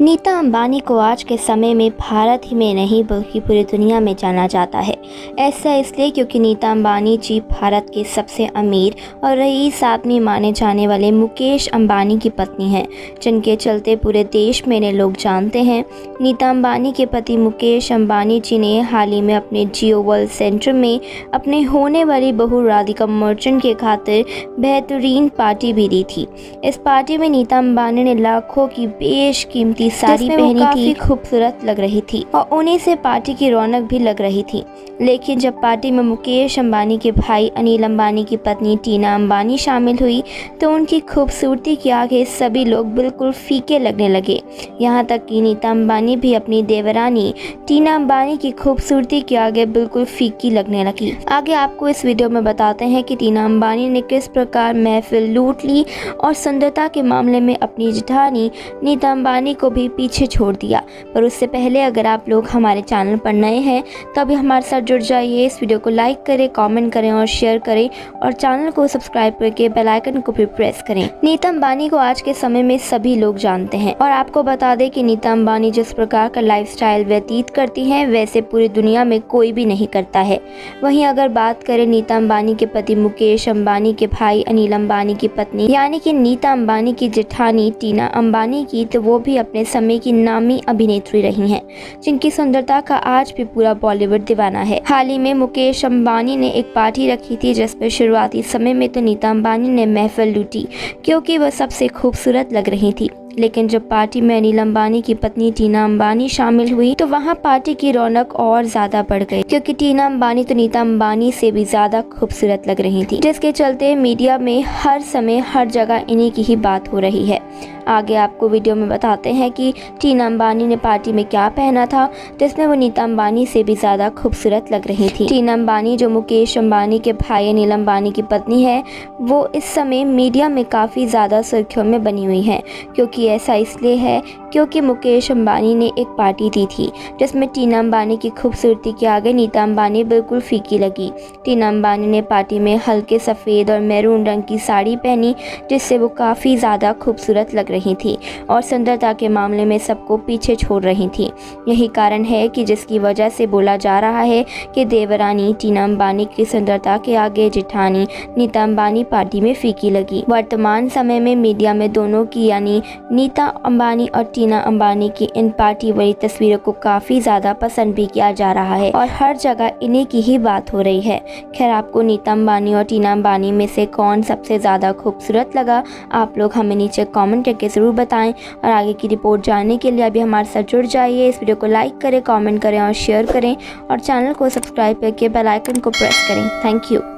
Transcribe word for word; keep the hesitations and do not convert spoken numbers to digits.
नीता अंबानी को आज के समय में भारत ही में नहीं बल्कि पूरी दुनिया में जाना जाता है। ऐसा इसलिए क्योंकि नीता अंबानी जी भारत के सबसे अमीर और रईस आदमी माने जाने वाले मुकेश अंबानी की पत्नी हैं, जिनके चलते पूरे देश में इन्हें लोग जानते हैं। नीता अंबानी के पति मुकेश अंबानी जी ने हाल ही में अपने जियो वर्ल्ड सेंटर में अपने होने वाली बहू राधिका मर्चेंट के खातिर बेहतरीन पार्टी भी दी थी। इस पार्टी में नीता अंबानी ने लाखों की बेशकीमती साड़ी पहनी थी, खूबसूरत लग रही थी और उन्हीं से पार्टी की रौनक भी लग रही थी। लेकिन जब पार्टी में मुकेश अंबानी के भाई अनिल अंबानी की पत्नी टीना अंबानी शामिल हुई तो उनकी खूबसूरती के आगे सभी लोग बिल्कुल फीके लगने लगे। यहाँ तक कि नीता अंबानी भी अपनी देवरानी टीना अंबानी की खूबसूरती के आगे बिल्कुल फीकी लगने लगी। आगे आपको इस वीडियो में बताते हैं कि टीना अंबानी ने किस प्रकार महफिल लूट ली और सुंदरता के मामले में अपनी जेठानी नीता अंबानी को भी पीछे छोड़ दिया। पर उससे पहले अगर आप लोग हमारे चैनल पर नए हैं तो अभी हमारे साथ जुड़ जाइए, इस वीडियो को लाइक करें, कमेंट करें और शेयर करें और चैनल को सब्सक्राइब करके बेल आइकन को भी प्रेस करें। नीता अंबानी को आज के समय में सभी लोग जानते हैं और आपको बता दें कि नीता अंबानी जिस प्रकार का लाइफस्टाइल व्यतीत करती हैं वैसे पूरी दुनिया में कोई भी नहीं करता है। वहीं अगर बात करें नीता अंबानी के पति मुकेश अंबानी के भाई अनिल अंबानी की पत्नी यानी कि नीता अंबानी की जेठानी टीना अंबानी की, तो वो भी अपने समय की नामी अभिनेत्री रही हैं, जिनकी सुंदरता का आज भी पूरा बॉलीवुड दीवाना है। हाल ही में मुकेश अंबानी ने एक पार्टी रखी थी जिसमें शुरुआती समय में तो नीता अंबानी ने महफिल लूटी क्योंकि वह सबसे खूबसूरत लग रही थी। लेकिन जब पार्टी में अनिल अंबानी की पत्नी टीना अंबानी शामिल हुई तो वहां पार्टी की रौनक और ज्यादा बढ़ गई क्योंकि टीना अंबानी तो नीता अंबानी से भी ज्यादा खूबसूरत लग रही थी, जिसके चलते मीडिया में हर समय हर जगह इन्हीं की ही बात हो रही है। आगे आपको वीडियो में बताते हैं कि टीना अंबानी ने पार्टी में क्या पहना था जिसमें वो नीता अंबानी से भी ज्यादा खूबसूरत लग रही थी। टीना अंबानी जो मुकेश अंबानी के भाई अनिल अंबानी की पत्नी है, वो इस समय मीडिया में काफी ज्यादा सुर्खियों में बनी हुई है। क्योंकि ऐसा इसलिए है क्योंकि मुकेश अंबानी ने एक पार्टी दी थी जिसमें टीना अंबानी की खूबसूरती के आगे नीता अंबानी बिल्कुल फीकी लगी। टीना अंबानी ने पार्टी में हल्के सफ़ेद और मैरून रंग की साड़ी पहनी जिससे वो काफ़ी ज़्यादा खूबसूरत लग रही थी और सुंदरता के मामले में सबको पीछे छोड़ रही थी। यही कारण है कि जिसकी वजह से बोला जा रहा है कि देवरानी टीना अंबानी की सुंदरता के आगे जेठानी नीता अंबानी पार्टी में फीकी लगी। वर्तमान समय में मीडिया में दोनों की यानी नीता अंबानी और टीना अंबानी की इन पार्टी वाली तस्वीरों को काफ़ी ज़्यादा पसंद भी किया जा रहा है और हर जगह इन्हीं की ही बात हो रही है। खैर, आपको नीता अंबानी और टीना अंबानी में से कौन सबसे ज़्यादा खूबसूरत लगा, आप लोग हमें नीचे कमेंट करके ज़रूर बताएं। और आगे की रिपोर्ट जानने के लिए अभी हमारे साथ जुड़ जाइए, इस वीडियो को लाइक करें, कॉमेंट करें और शेयर करें और चैनल को सब्सक्राइब करके बेल आइकन को प्रेस करें। Thank you.